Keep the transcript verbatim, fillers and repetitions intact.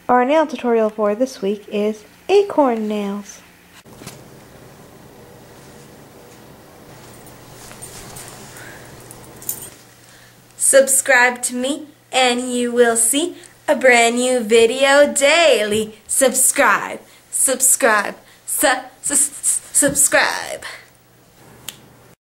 Our nail tutorial for this week is acorn nails. Subscribe to me and you will see a brand new video daily. Subscribe, subscribe, su su subscribe.